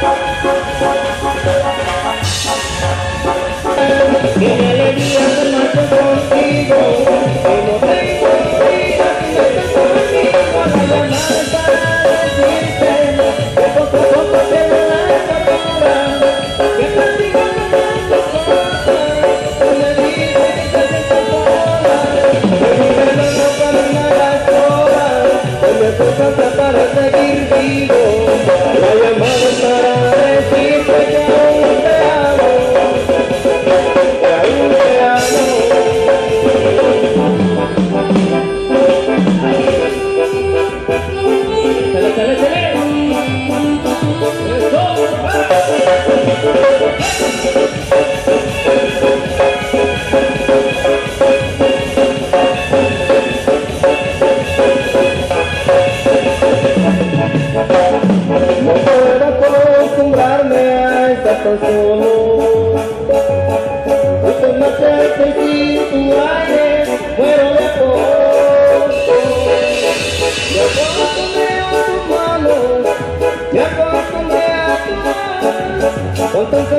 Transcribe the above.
Qué alegría tomarse contigo, que no tengo vida si no estás conmigo. La llamada es para decirte que poco a poco te me vas a enamorar, que contigo no tanto cosas, tú me dices que te siento sola, que mi pelo no camina las horas, que me hace falta para seguir vivo. La llamada es para decirte que aún te amo. No puedo acostumbrarme a estar tan solo, justo marcharte sin tu aire, muero de acoso. Me acostumbré a tus manos, me acostumbré a tu voz, con tu